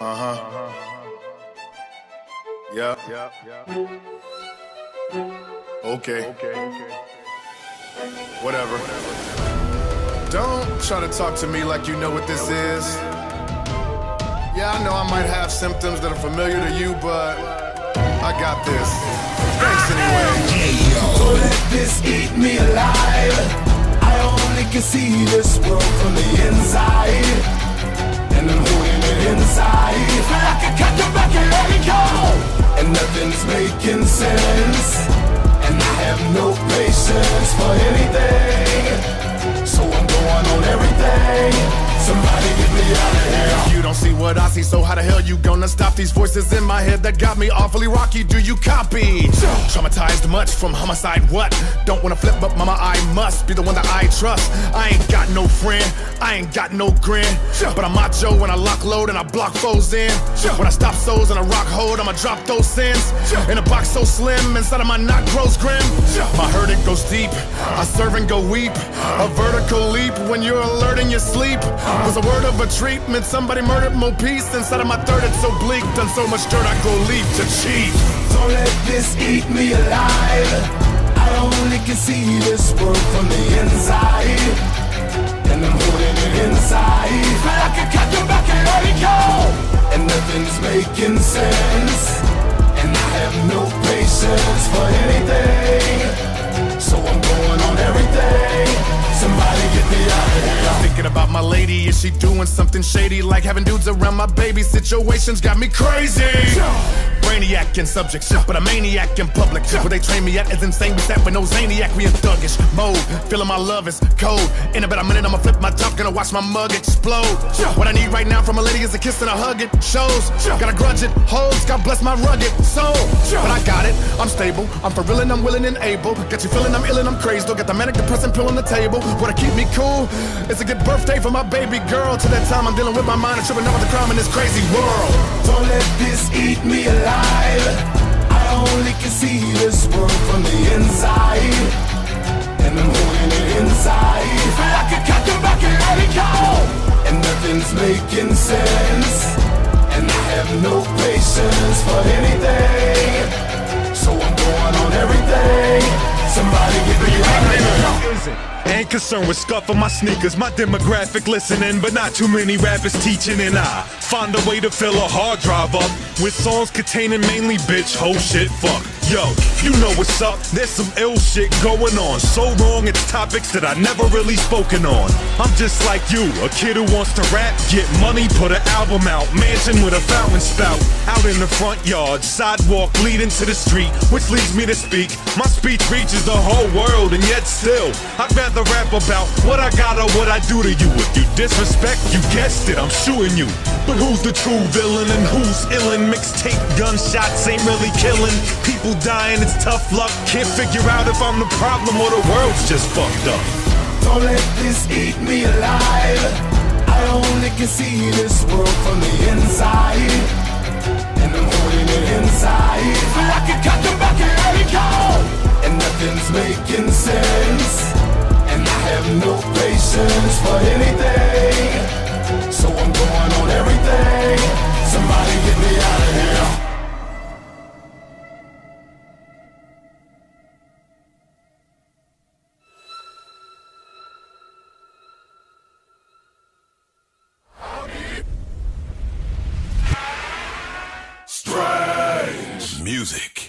Yeah. Okay. Whatever. Don't try to talk to me like you know what this is. Yeah, I know I might have symptoms that are familiar to you, but I got this. Thanks anyway. Don't let this eat me alive. I only can see this world from the inside, and I'm holding it inside. Feel like I cut the back and let it go, and nothing's making sense, and I have no patience for anything, so I'm going on everything. Somebody get me out of here. You don't see what I see, so how the hell you gonna stop these voices in my head that got me awfully rocky? Do you copy? Traumatized much from homicide, what? Don't wanna flip, but mama, I must be the one that I trust. I ain't got no friend, I ain't got no grin, but I'm macho when I lock load and I block foes in. When I stop souls and I rock hold, I'ma drop those sins. In a box so slim, inside of my knot grows grim. My hurt, it goes deep, I serve and go weep. A vertical leap when you're alert in your sleep was a word of a treatment. Somebody murdered Mo Peace. Inside of my third, it's so bleak. Done so much dirt, I go leap to cheat. Don't let this eat me alive. I only can see this world from the inside, and I'm holding it inside. Feel like I cut the back and let it go, and nothing's making sense, and I have no patience for anything, so I'm going on everything. Somebody get me out of here. Thinking about my lady, is she doing something shady? Like having dudes around my baby, situations got me crazy. Brainiac in subject, but a maniac in public. Where they train me at is insane, we sat with no zaniac. We in thuggish mode, feeling my love is cold. In about a minute I'ma flip my top, gonna watch my mug explode. What I need right now from a lady is a kiss and a hug, it shows. Gotta grudge it, holds, God bless my rugged soul. But I got it, I'm stable, I'm for real and I'm willing and able. Got you feeling I'm ill and I'm crazy, don't get the manic depressant pill on the table. What'll keep me cool is a good birthday for my baby girl. Till that time I'm dealing with my mind and tripping out with the crime in this crazy world. Don't let this eat me alive. I only can see this world from the inside, and I'm holding it inside. Feel like I cut the back and let it go, and nothing's making sense, and I have no patience for anything, so I'm going on everything. Somebody get me out of here. Ain't concerned with scuffing my sneakers, my demographic listening, but not too many rappers teaching, and I find a way to fill a hard drive up with songs containing mainly bitch, hoe, shit, fuck. Yo, you know what's up, there's some ill shit going on. So wrong, it's topics that I never really spoken on. I'm just like you, a kid who wants to rap, get money, put an album out. Mansion with a fountain spout, out in the front yard, sidewalk leading to the street, which leads me to speak. My speech reaches the whole world, and yet still I'd rather rap about what I got or what I do to you. If you disrespect, you guessed it, I'm shooing you. But who's the true villain and who's illin'? Mixtape gunshots ain't really killing. People dying, it's tough luck. Can't figure out if I'm the problem or the world's just fucked up. Don't let this eat me alive. I only can see this world from the inside, and I'm holding it inside. Feel like I cut the back and let it go, and nothing's making sense, and I have no patience for anything, so I'm going on everything. Somebody get me out of here. Strange music.